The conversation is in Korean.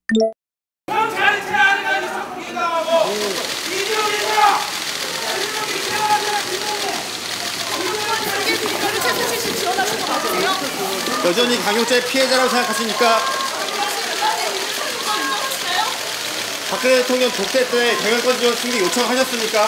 여전히 강요죄 피해자라고 생각하십니까? 박근혜 대통령 족대 때 경영권 지원 승계 요청하셨습니까?